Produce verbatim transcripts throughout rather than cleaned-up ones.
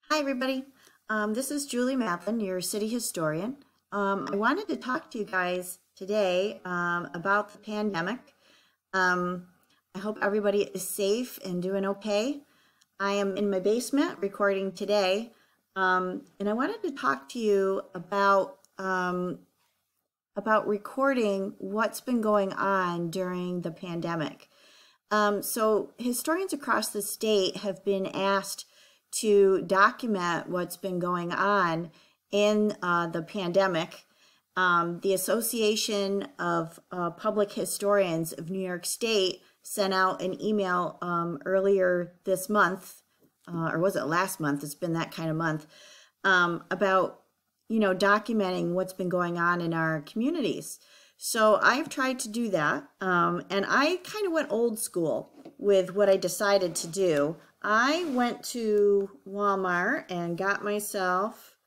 Hi, everybody. Um, this is Julie Maplin, your city historian. Um, I wanted to talk to you guys today um, about the pandemic. Um, I hope everybody is safe and doing okay. I am in my basement recording today, um, and I wanted to talk to you about um, about recording what's been going on during the pandemic. Um, so historians across the state have been asked to document what's been going on in uh, the pandemic. Um, the Association of uh, Public Historians of New York State sent out an email um, earlier this month, uh, or was it last month? It's been that kind of month, um, about, you know, documenting what's been going on in our communities. So I've tried to do that, um, and I kind of went old school with what I decided to do. I went to Walmart and got myself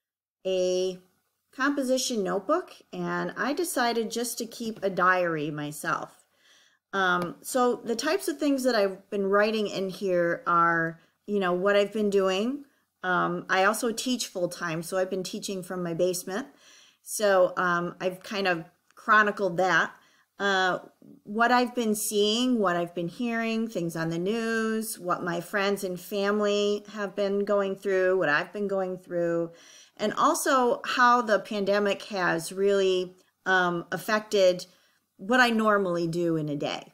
a composition notebook, and I decided just to keep a diary myself. Um, so the types of things that I've been writing in here are, you know, what I've been doing. Um, I also teach full-time, so I've been teaching from my basement. So um, I've kind of chronicled that. Uh, what I've been seeing, what I've been hearing, things on the news, what my friends and family have been going through, what I've been going through, and also how the pandemic has really um, affected what I normally do in a day.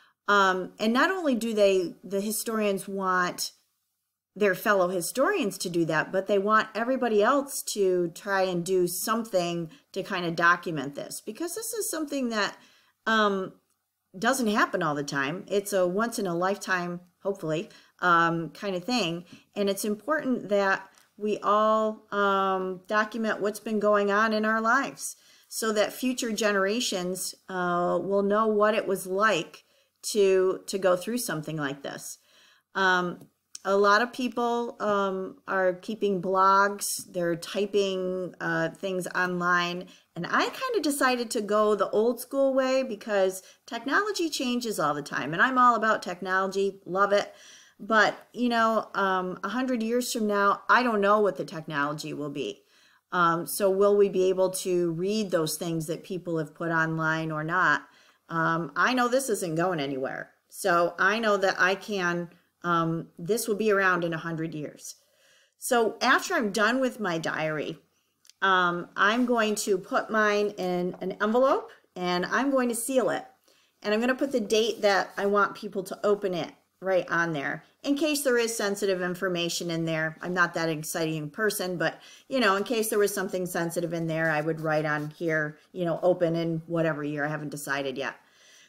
Um, and not only do they, the historians want their fellow historians to do that, but they want everybody else to try and do something to kind of document this, because this is something that um, doesn't happen all the time. It's a once in a lifetime, hopefully, um, kind of thing. And it's important that we all um, document what's been going on in our lives so that future generations uh, will know what it was like to, to go through something like this. Um, A lot of people um, are keeping blogs, they're typing uh, things online, and I kind of decided to go the old school way because technology changes all the time, and I'm all about technology, love it. But, you know, um, a hundred years from now, I don't know what the technology will be. Um, so will we be able to read those things that people have put online or not? Um, I know this isn't going anywhere. So I know that I can... Um, this will be around in a hundred years. So after I'm done with my diary, um, I'm going to put mine in an envelope and I'm going to seal it. And I'm going to put the date that I want people to open it right on there in case there is sensitive information in there. I'm not that exciting person, but you know, in case there was something sensitive in there, I would write on here, you know, open in whatever year. I haven't decided yet.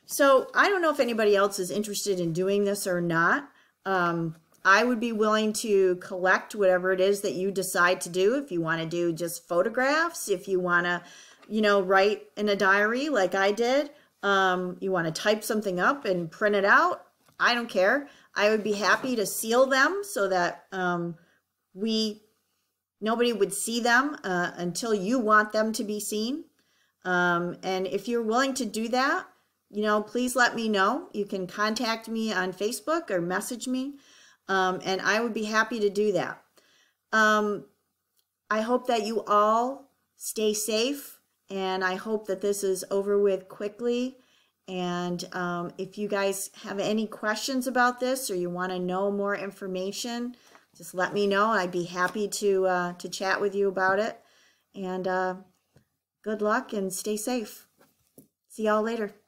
So I don't know if anybody else is interested in doing this or not. Um, I would be willing to collect whatever it is that you decide to do. If you want to do just photographs, if you want to, you know, write in a diary like I did, um, you want to type something up and print it out, I don't care. I would be happy to seal them so that um, we, nobody would see them uh, until you want them to be seen. Um, and if you're willing to do that, you know, please let me know. You can contact me on Facebook or message me, um, and I would be happy to do that. Um, I hope that you all stay safe, and I hope that this is over with quickly. And um, if you guys have any questions about this or you want to know more information, just let me know. I'd be happy to, uh, to chat with you about it. And uh, good luck and stay safe. See y'all later.